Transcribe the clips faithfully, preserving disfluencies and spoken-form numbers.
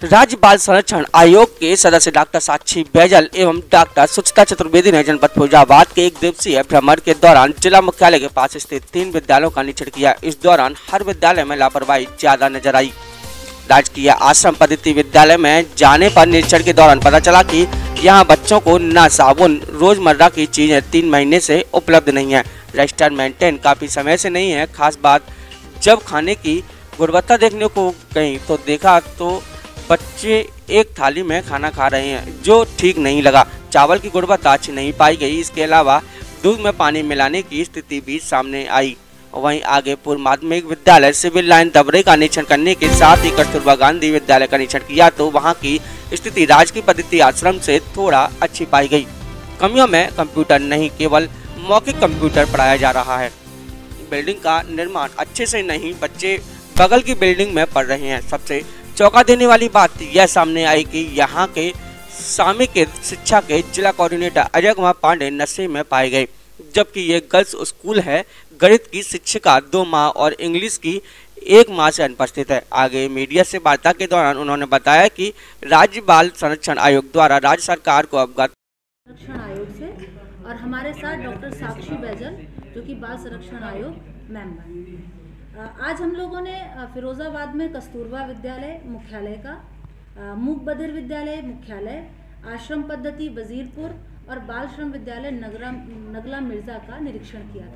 राज्य बाल संरक्षण आयोग के सदस्य डॉक्टर साक्षी बैजल एवं डॉक्टर सुचिता चतुर्वेदी ने जनपद फिरोजाबाद के एक दिवसीय भ्रमण के दौरान जिला मुख्यालय के पास स्थित तीन विद्यालयों का निरीक्षण किया। इस दौरान हर विद्यालय में लापरवाही ज्यादा नजर आई। राजकीय आश्रम पद्धति विद्यालय में जाने पर निरीक्षण के दौरान पता चला कि यहाँ बच्चों को न साबुन, रोजमर्रा की चीजें तीन महीने से उपलब्ध नहीं है। रजिस्टर मेंटेन काफी समय से नहीं है। खास बात, जब खाने की गुणवत्ता देखने को गई तो देखा तो बच्चे एक थाली में खाना खा रहे हैं, जो ठीक नहीं लगा। चावल की गुणवत्ता अच्छी नहीं पाई गई। इसके अलावा दूध में पानी मिलाने की स्थिति भी सामने आई। वहीं आगे पूर्व माध्यमिक विद्यालय सिविल लाइन दबरे का निरीक्षण करने के साथ ही कस्तूरबा गांधी विद्यालय का निरीक्षण किया तो वहां की स्थिति राजकीय पद्धति आश्रम से थोड़ा अच्छी पाई गई। कमियों में कंप्यूटर नहीं, केवल मौखिक कंप्यूटर पढ़ाया जा रहा है। बिल्डिंग का निर्माण अच्छे से नहीं, बच्चे बगल की बिल्डिंग में पढ़ रहे हैं। सबसे चौंका देने वाली बात यह सामने आई कि यहाँ के सामयिक शिक्षा के जिला कोऑर्डिनेटर अजय कुमार पांडे नशे में पाए गए, जबकि ये गर्ल्स स्कूल है। गणित की शिक्षिका दो माह और इंग्लिश की एक माह से अनुपस्थित है। आगे मीडिया से वार्ता के दौरान उन्होंने बताया कि राज्य बाल संरक्षण आयोग द्वारा राज्य सरकार को अवगत संरक्षण आयोग से और हमारे साथ डॉक्टर साक्षी बैजल जो कि बाल संरक्षण आयोग मेंबर। आज हम लोगों ने फिरोजाबाद में कस्तूरबा विद्यालय मुख्यालय का, मूक बधिर विद्यालय मुख्यालय, आश्रम पद्धति वजीरपुर और बाल श्रम विद्यालय नगरा नगला मिर्जा का निरीक्षण किया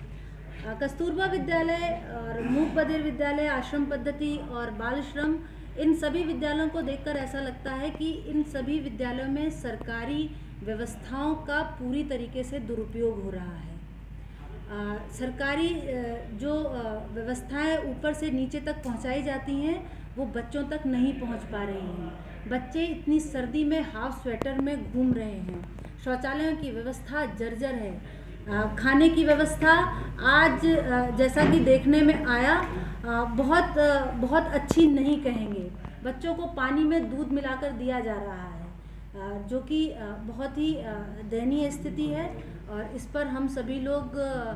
था। कस्तूरबा विद्यालय और मूक बधिर विद्यालय, आश्रम पद्धति और बाल श्रम, इन सभी विद्यालयों को देखकर ऐसा लगता है कि इन सभी विद्यालयों में सरकारी व्यवस्थाओं का पूरी तरीके से दुरुपयोग हो रहा है। आ, सरकारी जो व्यवस्थाएं ऊपर से नीचे तक पहुंचाई जाती हैं वो बच्चों तक नहीं पहुंच पा रही हैं। बच्चे इतनी सर्दी में हाफ स्वेटर में घूम रहे हैं। शौचालयों की व्यवस्था जर्जर है। आ, खाने की व्यवस्था आज आ, जैसा कि देखने में आया आ, बहुत आ, बहुत अच्छी नहीं कहेंगे। बच्चों को पानी में दूध मिलाकर दिया जा रहा है, आ, जो कि बहुत ही दयनीय स्थिति है और इस पर हम सभी लोग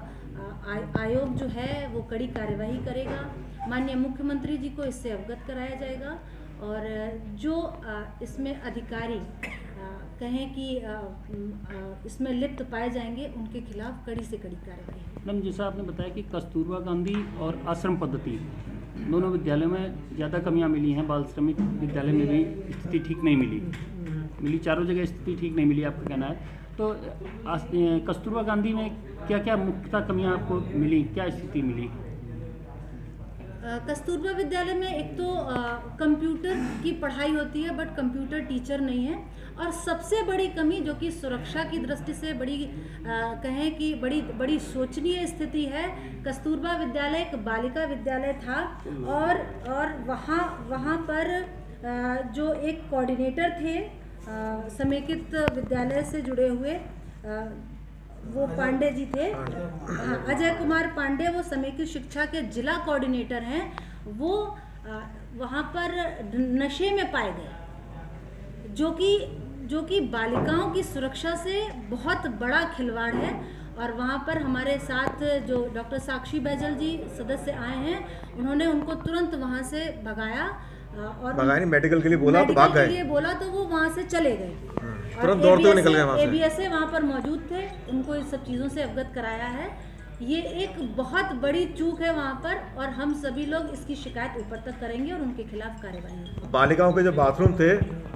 आयोग जो है वो कड़ी कार्यवाही करेगा। माननीय मुख्यमंत्री जी को इससे अवगत कराया जाएगा और जो इसमें अधिकारी कहें कि इसमें लिप्त पाए जाएंगे उनके खिलाफ कड़ी से कड़ी कार्रवाई। मैडम, जैसा आपने बताया कि कस्तूरबा गांधी और आश्रम पद्धति दोनों विद्यालयों में ज़्यादा कमियां मिली हैं, बाल श्रमिक विद्यालय में भी स्थिति ठीक नहीं मिली मिली चारों जगह स्थिति ठीक नहीं मिली, आपका कहना है। तो कस्तूरबा गांधी में क्या क्या मुख्यतः कमियां आपको मिली, क्या स्थिति मिली? कस्तूरबा विद्यालय में एक तो कंप्यूटर की पढ़ाई होती है बट कंप्यूटर टीचर नहीं है, और सबसे बड़ी कमी जो कि सुरक्षा की दृष्टि से बड़ी आ, कहें कि बड़ी बड़ी शोचनीय स्थिति है। कस्तूरबा विद्यालय एक बालिका विद्यालय था और और वहाँ वहाँ पर आ, जो एक कोऑर्डिनेटर थे समेकित विद्यालय से जुड़े हुए, आ, वो पांडे जी थे, हाँ, अजय कुमार पांडे, वो समेकित शिक्षा के जिला कोऑर्डिनेटर हैं। वो आ, वहाँ पर नशे में पाए गए, जो कि जो कि बालिकाओं की सुरक्षा से बहुत बड़ा खिलवाड़ है। और वहाँ पर हमारे साथ जो डॉक्टर साक्षी बैजल जी सदस्य आए हैं, उन्होंने उनको तुरंत वहाँ से भगाया और भगाया नहीं, मेडिकल के लिए बोला तो भाग गए। के लिए बोला तो वो वहाँ से चले गए, तुरंत दौड़ते हुए निकल गए वहाँ से। एबीएसए वहाँ पर मौजूद थे, उनको इस सब चीज़ों से अवगत कराया है। ये एक बहुत बड़ी चूक है वहाँ पर और हम सभी लोग इसकी शिकायत ऊपर तक करेंगे और उनके खिलाफ कार्रवाई। बालिकाओं के जो बाथरूम थे